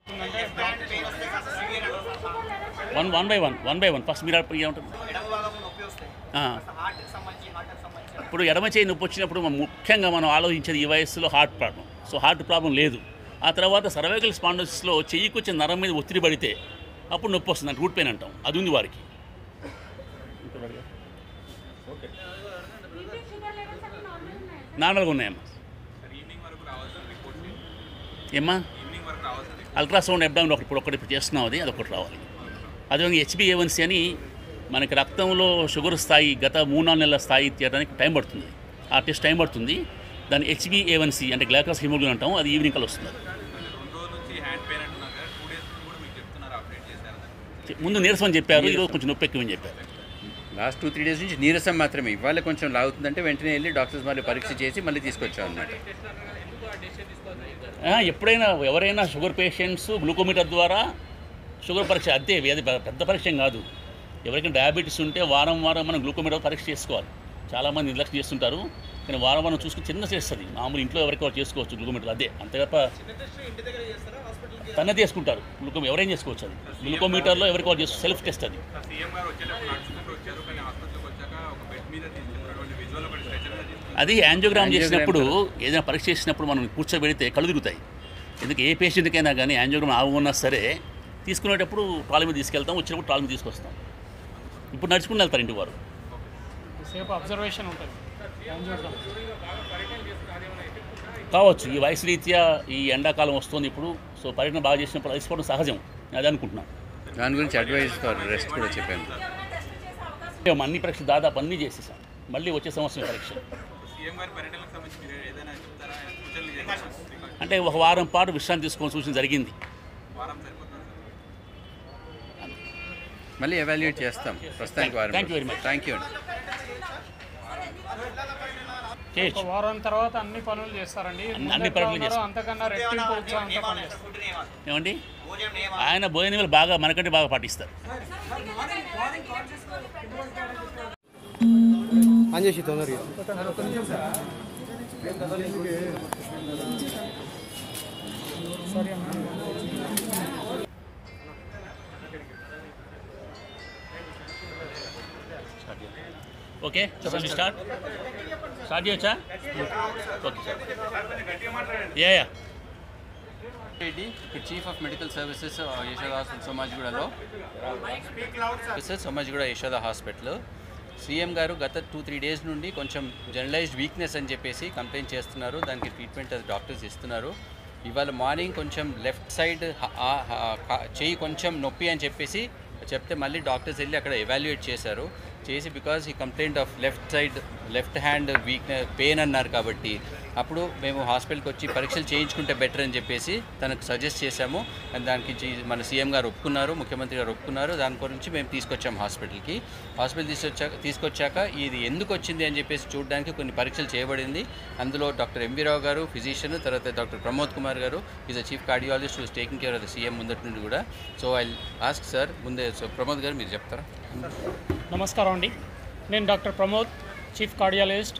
One by one first మీరు ఏమంటారు? ఇప్పుడు ఎడమ చేయి నొప్పి వచ్చినప్పుడు ముఖ్యంగా మనం ఆలోచించేది ఈ వయస్సులో heart problem. So heart problem లేదు. ఆ తర్వాత సర్వైకల్ స్పాండిలోసిస్లో చెయ్యికి వచ్చిన నరం మీద ఒత్తిడి పడితే అప్పుడు నొప్పి వస్తుంది, అంటే రూట్ పెయిన్ అంటాం. అది ఉంది వారికి. నార్మల్గా ఉన్నాయమ్మా. ఏమ్మా అల్ట్రాసౌండ్ అబ్డామిన్ ఇప్పుడు చేస్తున్నాం, అదొకటి రావాలి. అదేవిధంగా HbA1c అని మనకి రక్తంలో షుగర్ స్థాయి గత 3-4 నెలల స్థాయి తీయడానికి టైం పడుతుంది. ఆ టెస్ట్ టైం పడుతుంది. దాన్ని HbA1c అంటే గ్లైకోస్ హిమోగ్లోబిన్ అంటాం. అది ఈవినింగ్ కల్లా వస్తుంది. ముందు నీరసం అని చెప్పారు, ఈరోజు కొంచెం నొప్పి ఎక్కువని చెప్పారు. లాస్ట్ 2-3 డేస్ నుంచి నీరసం మాత్రమే. ఇవాళ కొంచెం లాగుతుందంటే వెంటనే వెళ్ళి డాక్టర్స్ మళ్ళీ పరీక్ష చేసి మళ్ళీ తీసుకొచ్చాం అన్నమాట. ఎప్పుడైనా ఎవరైనా షుగర్ పేషెంట్స్ గ్లూకోమీటర్ ద్వారా షుగర్ పరీక్ష అదే అది పెద్ద పరీక్ష కాదు. ఎవరికైనా డయాబెటీస్ ఉంటే వారం మనం గ్లూకోమీటర్ పరీక్ష చేసుకోవాలి. చాలామంది నిర్లక్ష్యం చేస్తుంటారు, కానీ వారం మనం చూసుకుని చిన్న చేస్తుంది. మామూలు ఇంట్లో ఎవరికి వాళ్ళు చేసుకోవచ్చు గ్లూకోమీటర్, అదే అంతే తప్ప తనే చేసుకుంటారు. ఎవరైనా చేసుకోవచ్చు. అది గ్లూకోమీటర్లో ఎవరికి వాళ్ళు చేసుకో సెల్ఫ్ టెస్ట్. అది అది యాంజియోగ్రామ్ చేసినప్పుడు ఏదైనా పరీక్ష చేసినప్పుడు మనం కూర్చోబెడితే కళ్ళు తిరుగుతాయి. ఎందుకు ఏ పేషెంట్కైనా కానీ యాంజియోగ్రామ్ ఆగున్నా సరే తీసుకునేటప్పుడు ట్రాలీ మీద తీసుకెళ్తాం, వచ్చినప్పుడు ట్రాలీ మీద తీసుకొస్తాం. ఇప్పుడు నడుచుకుని వెళ్తారు ఇంటి వారు. అబ్జర్వేషన్ ఉంటుంది కావచ్చు. ఈ వయసు రీత్యా ఈ ఎండాకాలం వస్తుంది ఇప్పుడు. సో పర్యటన బాగా చేసినప్పుడు అలసిపోవడం సహజం, అదే అనుకుంటున్నాను. దాని గురించి అడ్వైస్ రెస్ట్ కూడా చెప్పాను. అన్ని పరీక్షలు దాదాపు అన్నీ చేసేసాం. మళ్ళీ వచ్చే సంవత్సరం పరీక్ష అంటే ఒక వారం పాటు విశ్రాంతి తీసుకోవాల్సిన సూచన జరిగింది. మళ్ళీ ఎవాల్యుయేట్ చేస్తాం ప్రస్తుతానికి. Thank you very much. Thank you అండి. వారం తర్వాత అన్ని పనులు చేస్తారండి. అన్ని పనులు చేస్తారు. అంతకన్నా రెట్టింపు ఉత్సాహంతో ఏమండి ఆయన భోజనం బాగా మనకంటే బాగా పాటిస్తారు. అంజేసి తొందరగా ఓకే చెప్పండి. స్టార్ట్ చేయొచ్చా? ఓకే యా రెడ్డి, ఇప్పుడు chief of medical services Yashoda hospital సోమాజిగూడలో. సోమాజిగూడ యశోద హాస్పిటల్ సీఎం గారు గత 2-3 డేస్ నుండి కొంచెం జనరలైజ్డ్ వీక్నెస్ అని చెప్పేసి కంప్లైంట్ చేస్తున్నారు. దానికి ట్రీట్మెంట్ డాక్టర్స్ ఇస్తున్నారు. ఇవాళ మార్నింగ్ కొంచెం లెఫ్ట్ సైడ్ చెయ్యి కొంచెం నొప్పి అని చెప్పేసి చెప్తే మళ్ళీ డాక్టర్స్ వెళ్ళి అక్కడ ఎవాల్యుయేట్ చేశారు. చేసి బికాజ్ ఈ complaint of left hand weakness pain అన్నారు. కాబట్టి అప్పుడు మేము హాస్పిటల్కి వచ్చి పరీక్షలు చేయించుకుంటే బెటర్ అని చెప్పేసి తనకు సజెస్ట్ చేశాము. అండ్ దానికి మన సీఎం గారు ఒప్పుకున్నారు, ముఖ్యమంత్రి గారు ఒప్పుకున్నారు. దాని గురించి మేము తీసుకొచ్చాము హాస్పిటల్కి. తీసుకొచ్చాక ఇది ఎందుకు వచ్చింది అని చెప్పేసి చూడడానికి కొన్ని పరీక్షలు చేయబడింది. అందులో డాక్టర్ ఎంవి రావు గారు ఫిజిషియన్, తర్వాత doctor Pramod Kumar garu is a chief cardiologist who's taking care of the CM ముందటి నుండి కూడా. సో ఐ ఆస్క్ సార్ ముందే. సో ప్రమోద్ గారు మీరు చెప్తారా? నమస్కారం అండి. నేను డాక్టర్ ప్రమోద్, చీఫ్ కార్డియాలజిస్ట్.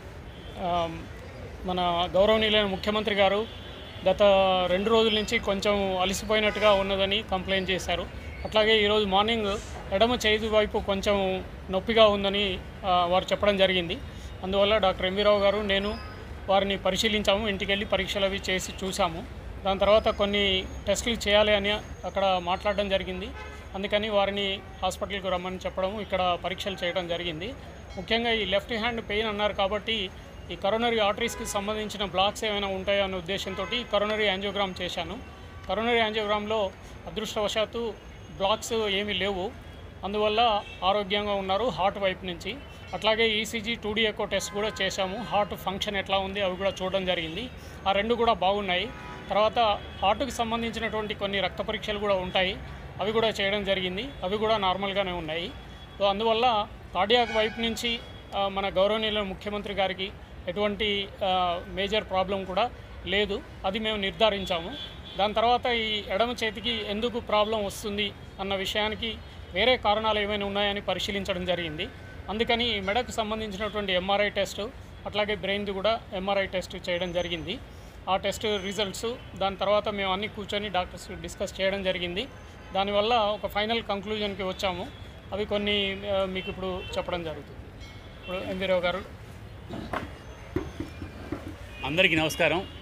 మన గౌరవనీయులైన ముఖ్యమంత్రి గారు గత 2 రోజుల నుంచి కొంచెం అలసిపోయినట్టుగా ఉన్నదని కంప్లైంట్ చేశారు. అట్లాగే ఈరోజు మార్నింగ్ ఎడమ చేతి వైపు కొంచెం నొప్పిగా ఉందని వారు చెప్పడం జరిగింది. అందువల్ల డాక్టర్ ఎంవి రావు గారు నేను వారిని పరిశీలించాము. ఇంటికి వెళ్ళి పరీక్షలు అవి చేసి చూసాము. దాని తర్వాత కొన్ని టెస్టులు చేయాలి అని అక్కడ మాట్లాడడం జరిగింది. అందుకని వారిని హాస్పిటల్కి రమ్మని చెప్పడం, ఇక్కడ పరీక్షలు చేయడం జరిగింది. ముఖ్యంగా ఈ లెఫ్ట్ హ్యాండ్ పెయిన్ అన్నారు కాబట్టి ఈ కరోనరీ ఆర్టరీస్కి సంబంధించిన బ్లాక్స్ ఏమైనా ఉంటాయో అనే ఉద్దేశంతో కరోనరీ యాంజియోగ్రామ్ చేశాను. కరోనరీ యాంజియోగ్రామ్లో అదృష్టవశాత్తు బ్లాక్స్ ఏమీ లేవు. అందువల్ల ఆరోగ్యంగా ఉన్నారు హార్ట్ వైపు నుంచి. అట్లాగే ఈసీజీ 2D ఎకో టెస్ట్ కూడా చేశాము. హార్ట్ ఫంక్షన్ ఎట్లా ఉంది అవి కూడా చూడడం జరిగింది. ఆ 2 కూడా బాగున్నాయి. తర్వాత హార్ట్కి సంబంధించినటువంటి కొన్ని రక్త పరీక్షలు కూడా ఉంటాయి, అవి కూడా చేయడం జరిగింది. అవి కూడా నార్మల్గానే ఉన్నాయి. సో అందువల్ల కార్డియాక్ వైపు నుంచి మన గౌరవనీయుల ముఖ్యమంత్రి గారికి ఎటువంటి మేజర్ ప్రాబ్లం కూడా లేదు, అది మేము నిర్ధారించాము. దాని తర్వాత ఈ ఎడమ చేతికి ఎందుకు ప్రాబ్లం వస్తుంది అన్న విషయానికి వేరే కారణాలు ఏమైనా ఉన్నాయని పరిశీలించడం జరిగింది. అందుకని మెడకు సంబంధించినటువంటి ఎంఆర్ఐ టెస్ట్, అట్లాగే బ్రెయిన్ది కూడా ఎంఆర్ఐ టెస్ట్ చేయడం జరిగింది. ఆ టెస్ట్ రిజల్ట్స్ దాని తర్వాత మేము అన్ని కూర్చొని డాక్టర్స్ డిస్కస్ చేయడం జరిగింది. దానివల్ల ఒక ఫైనల్ కంక్లూజన్కి వచ్చాము. అవి కొన్ని మీకు ఇప్పుడు చెప్పడం జరుగుతుంది. ఇప్పుడు ఎంవీరావు గారు. అందరికీ నమస్కారం.